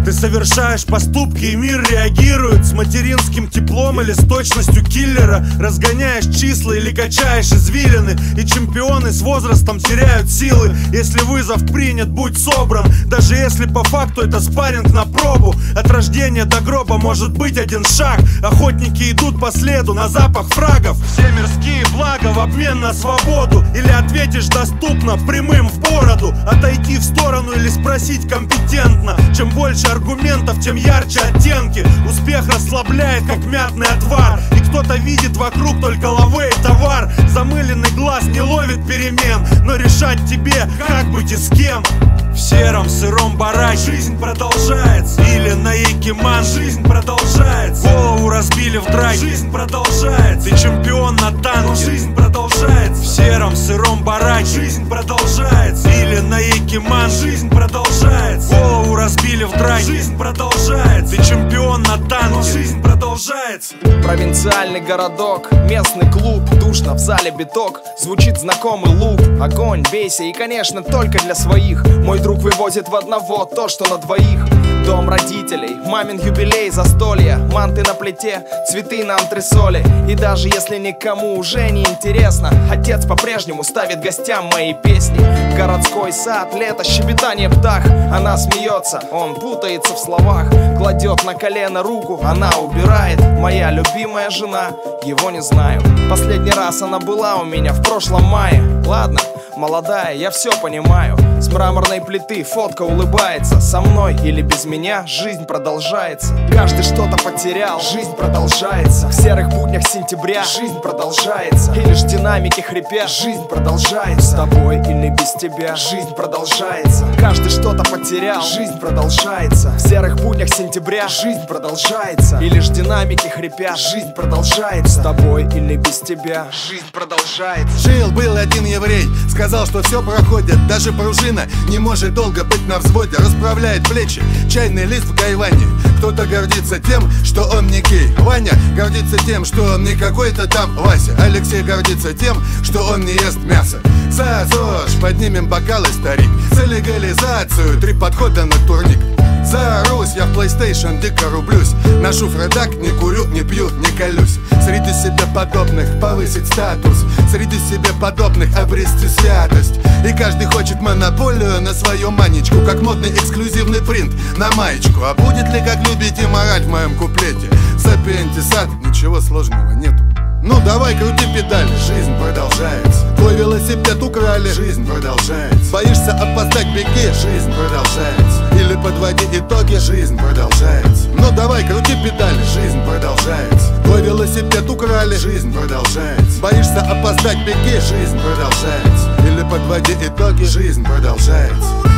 Ты совершаешь поступки, и мир реагирует с материнским теплом или с точностью киллера. Разгоняешь числа или качаешь извилины, и чемпионы с возрастом теряют силы. Если вызов принят, будь собран, даже если по факту это спарринг на пробу. От рождения до гроба может быть один шаг. Охотники идут по следу на запах фрагов. Все мирские блага в обмен на свободу. Или ответишь доступно, прямым в бороду. Отойти в сторону или спросить компетентно. Чем больше аргументов, тем ярче оттенки. Успех расслабляет, как мятный отвар. И кто-то видит вокруг только лавэ и товар. Замыленный глаз не ловит перемен, но решать тебе, как быть и с кем. В сером сыром бараке жизнь продолжается. Или на Якиман жизнь продолжается. Голову разбили в драке, жизнь продолжается. Ты чемпион на танке, жизнь продолжается. В сером сыром бараке жизнь продолжается. Или на Якиман жизнь продолжается. Голову разбили в драке, жизнь продолжается. Ты чемпион на танке, жизнь продолжается. Провинциальный городок, местный клуб, душно в зале биток. Звучит знакомый лук, огонь, бейся и, конечно, только для своих. Мой друг вывозит в одного то, что на двоих. Дом родителей, мамин юбилей, застолье, манты на плите, цветы на антресоле. И даже если никому уже не интересно, отец по-прежнему ставит гостям мои песни. Городской сад, лето, щебетание птах. Она смеется, он путается в словах. Кладет на колено руку, она убирает. Моя любимая жена, его не знаю. Последний раз она была у меня в прошлом мае. Ладно, молодая, я все понимаю. С мраморной плиты фотка улыбается. Со мной или без меня жизнь продолжается. Каждый что-то потерял, жизнь продолжается. В серых буднях сентября жизнь продолжается. И лишь динамики хрипят, жизнь продолжается. С тобой или без тебя жизнь продолжается. Каждый что-то потерял, жизнь продолжается. В серых буднях сентября жизнь продолжается. И лишь динамики хрипят, жизнь продолжается. С тобой или без тебя жизнь продолжается. Жил-был один еврей, сказал, что все проходит, даже пружина не может долго быть на взводе. Расправляет плечи, чайный лист в гайване. Кто-то гордится тем, что он не гей. Ваня гордится тем, что он не какой-то там Вася. Алексей гордится тем, что он не ест мясо. За ЗОЖ поднимем бокалы, старик. За легализацию 3 подхода на турник. За Русь я в PlayStation дико рублюсь. Ношу фредак, не курю, не пью, не колюсь. Среди себе подобных повысить статус. Среди себе подобных обрести святость. И каждый хочет монополию на свою манечку, как модный эксклюзивный принт на маечку. А будет ли, как любите, мораль в моем куплете? Сапиентисат, ничего сложного нету. Ну давай, крути педали, жизнь продолжается. Твой велосипед украли, жизнь продолжается. Боишься опоздать, беги, жизнь продолжается. Или подводи итоги, жизнь продолжается. Ну давай, крути педали, жизнь продолжается. Твой велосипед украли, жизнь продолжается. Боишься опоздать, беги, жизнь продолжается. Или подводи итоги, жизнь продолжается.